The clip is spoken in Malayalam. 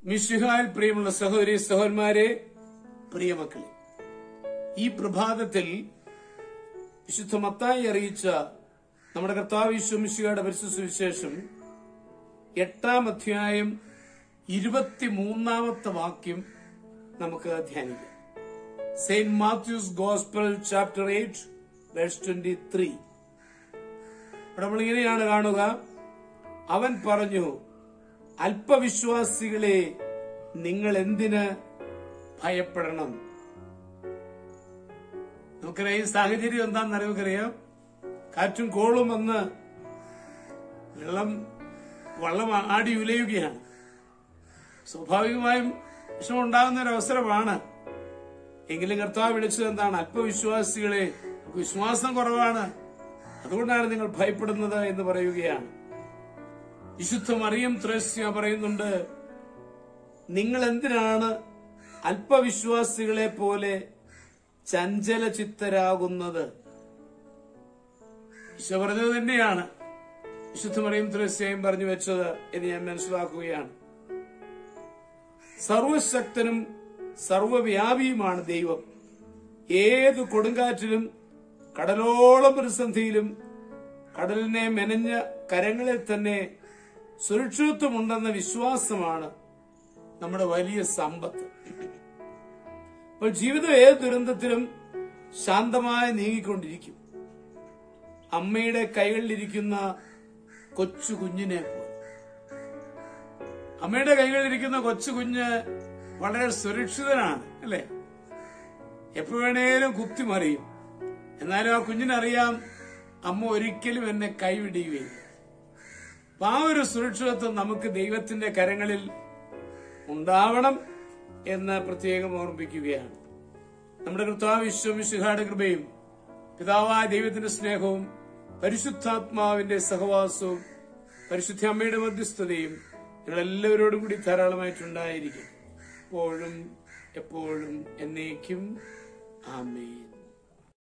മിശിഹായിൽ പ്രിയമുള്ള സഹോദരി സഹോദരന്മാരെ, പ്രിയമക്കളെ, ഈ പ്രഭാതത്തിൽ വിശുദ്ധ മത്തായി അറിയിച്ച നമ്മുടെ കർത്താവ് യേശു മിശിഹായുടെ പരിശുദ്ധ സുവിശേഷം 8-ാം അധ്യായം 23-ാമത്തെ വാക്യം നമുക്ക് ധ്യാനിക്കാം. Saint Matthew's gospel chapter 8 verse 23. നമ്മളിങ്ങനെയാണ് കാണുക. അവൻ പറഞ്ഞു, അല്പവിശ്വാസികളെ, നിങ്ങൾ എന്തിന് ഭയപ്പെടണം? നമുക്കറിയാം ഈ സാഹചര്യം എന്താണെന്ന് നമുക്കറിയാം. കാറ്റും കോളും വന്ന് വള്ളം ആടി ഉലയുകയാണ്. സ്വാഭാവികമായും വിഷമം ഉണ്ടാകുന്ന ഒരു അവസരമാണ്. എങ്കിലും കർത്താവ് വിളിച്ചത് എന്താണ്? അല്പവിശ്വാസികളെ, വിശ്വാസം കുറവാണ്, അതുകൊണ്ടാണ് നിങ്ങൾ ഭയപ്പെടുന്നത് എന്ന് പറയുകയാണ്. വിശുദ്ധ മറിയം ത്രേസ്യ പറയുന്നുണ്ട്, നിങ്ങൾ എന്തിനാണ് അല്പവിശ്വാസികളെ പോലെ ചഞ്ചല ചിത്തരാകുന്നത്? ഈശോ പറഞ്ഞത് തന്നെയാണ് വിശുദ്ധ മറിയം ത്രേസ്യയും പറഞ്ഞു വെച്ചത് എന്ന് ഞാൻ മനസ്സിലാക്കുകയാണ്. സർവശക്തനും സർവവ്യാപിയുമാണ് ദൈവം. ഏത് കൊടുങ്കാറ്റിലും കടലോളം പ്രതിസന്ധിയിലും കടലിനെ മെനഞ്ഞ കരങ്ങളിൽ തന്നെ സുരക്ഷിതത്വമുണ്ടെന്ന വിശ്വാസമാണ് നമ്മുടെ വലിയ സമ്പത്ത്. അപ്പോൾ ജീവിതം ഏത് ദുരന്തത്തിലും ശാന്തമായി നീങ്ങിക്കൊണ്ടിരിക്കും. അമ്മയുടെ കൈകളിലിരിക്കുന്ന കൊച്ചു കുഞ്ഞിനെ പോലെ. അമ്മയുടെ കൈകളിലിരിക്കുന്ന കൊച്ചു കുഞ്ഞ് വളരെ സുരക്ഷിതനാണ്, അല്ലെ? എപ്പോ വേണേലും കുത്തിമറിയും. എന്നാലും ആ കുഞ്ഞിനറിയാം, അമ്മ ഒരിക്കലും എന്നെ കൈവിടുകയില്ല. അപ്പൊ ആ ഒരു സുരക്ഷിതത്വം നമുക്ക് ദൈവത്തിന്റെ കരങ്ങളിൽ ഉണ്ടാവണം എന്ന് പ്രത്യേകം ഓർമ്മിപ്പിക്കുകയാണ്. നമ്മുടെ കർത്താവ് യേശു മിശിഹായുടെ കൃപയും പിതാവായ ദൈവത്തിന്റെ സ്നേഹവും പരിശുദ്ധാത്മാവിന്റെ സഹവാസവും പരിശുദ്ധ അമ്മയുടെ മധ്യസ്ഥതയും നിങ്ങളെല്ലാവരോടും കൂടി ധാരാളമായിട്ടുണ്ടായിരിക്കും, എപ്പോഴും എപ്പോഴും എന്നേക്കും. ആമേൻ.